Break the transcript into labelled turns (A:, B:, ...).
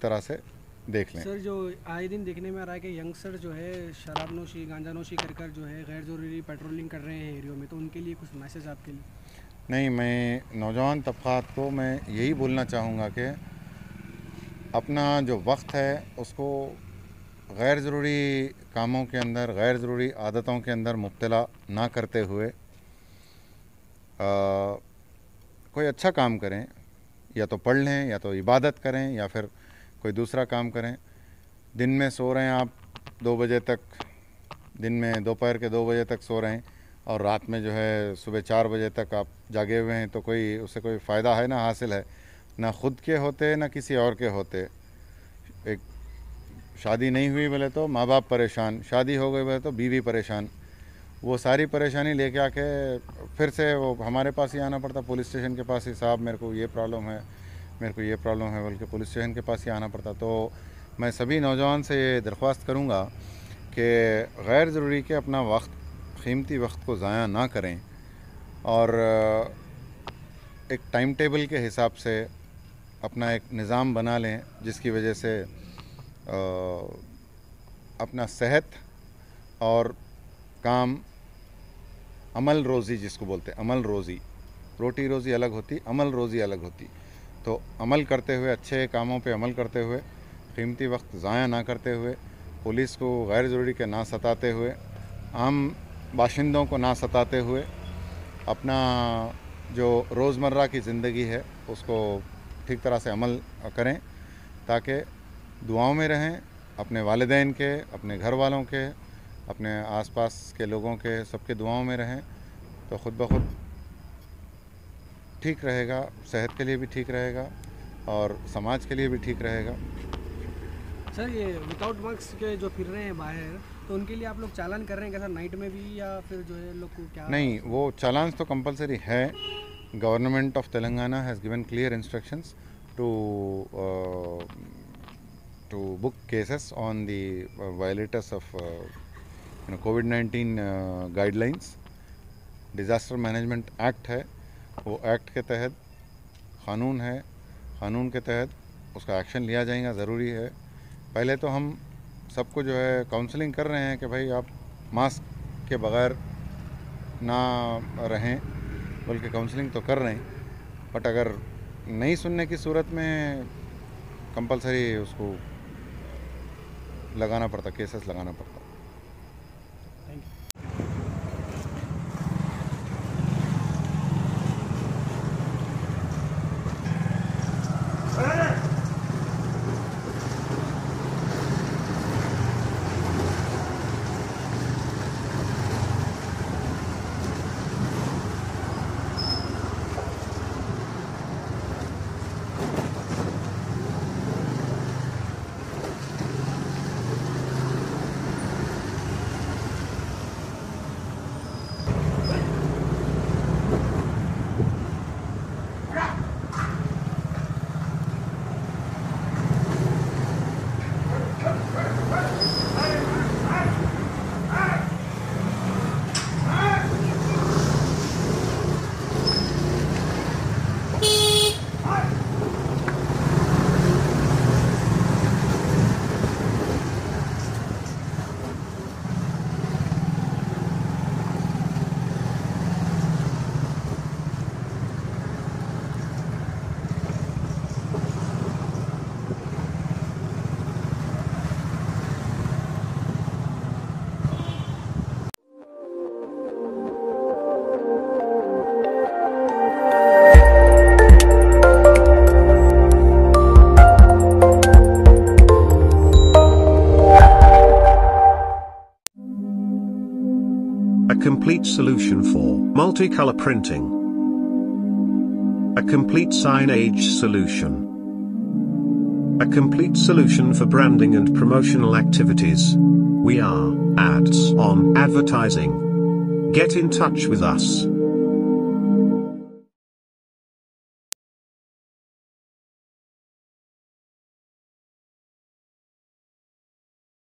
A: तरह से देख लें।
B: सर, जो आए दिन देखने में आ रहा है कि यंगस्टर जो है शराब नोशी गांजा नोशी कर जो है गैर ज़रूरी पेट्रोलिंग कर रहे हैं एरियो में, तो उनके लिए कुछ मैसेज आपके लिए?
A: नहीं, मैं नौजवान तबक़ात को मैं यही बोलना चाहूँगा कि अपना जो वक्त है उसको गैर ज़रूरी कामों के अंदर, गैर ज़रूरी आदतों के अंदर मुब्तला ना करते हुए कोई अच्छा काम करें, या तो पढ़ लें, या तो इबादत करें, या फिर कोई दूसरा काम करें। दिन में सो रहे हैं आप 2 बजे तक, दिन में दोपहर के 2 बजे तक सो रहे हैं और रात में जो है सुबह 4 बजे तक आप जागे हुए हैं, तो कोई उससे कोई फ़ायदा है ना हासिल है? ना ख़ुद के होते ना किसी और के होते। एक शादी नहीं हुई बोले तो माँ बाप परेशान, शादी हो गई बोले तो बीवी परेशान। वो सारी परेशानी लेके आके फिर से वो हमारे पास ही आना पड़ता, पुलिस स्टेशन के पास ही, साहब मेरे को ये प्रॉब्लम है, मेरे को ये प्रॉब्लम है बोल के पुलिस स्टेशन के पास ही आना पड़ता। तो मैं सभी नौजवान से ये दरख्वास्त करूँगा कि गैर ज़रूरी के अपना वक्त, कीमती वक्त को ज़ाया ना करें और एक टाइम टेबल के हिसाब से अपना एक निज़ाम बना लें, जिसकी वजह से अपना सेहत और काम, अमल रोज़ी जिसको बोलते हैं, अमल रोज़ी, रोटी रोज़ी अलग होती, अमल रोज़ी अलग होती। तो अमल करते हुए, अच्छे कामों पे अमल करते हुए, कीमती वक्त ज़ाया ना करते हुए, पुलिस को गैर ज़रूरी के ना सताते हुए, आम बाशिंदों को ना सताते हुए, अपना जो रोज़मर्रा की ज़िंदगी है उसको ठीक तरह से अमल करें, ताकि दुआओं में रहें, अपने वालिदैन के, अपने घर वालों के, अपने आसपास के लोगों के, सबके दुआओं में रहें, तो ख़ुद ब खुद ठीक रहेगा, सेहत के लिए भी ठीक रहेगा और समाज के लिए भी ठीक रहेगा।
B: सर, ये विदाउट मास्क के जो फिर रहे हैं बाहर, तो उनके लिए आप लोग चालान कर रहे हैं क्या सर, नाइट में भी, या फिर जो है लोग को क्या?
A: नहीं, वो चालान तो कंपलसरी है। Government of Telangana has given clear instructions to book cases on the violators of COVID-19 guidelines. Disaster management act है, वो एक्ट के तहत क़ानून है, क़ानून के तहत उसका एक्शन लिया जाएगा, ज़रूरी है। पहले तो हम सबको जो है काउंसलिंग कर रहे हैं कि भाई आप मास्क के बग़ैर ना रहें, बल्कि काउंसलिंग तो कर रहे हैं, बट अगर नहीं सुनने की सूरत में कंपलसरी उसको लगाना पड़ता, केसेस लगाना पड़ता।
C: A complete solution for multicolor printing. A complete signage solution. A complete solution for branding and promotional activities. We are Ads on Advertising. Get in touch with us.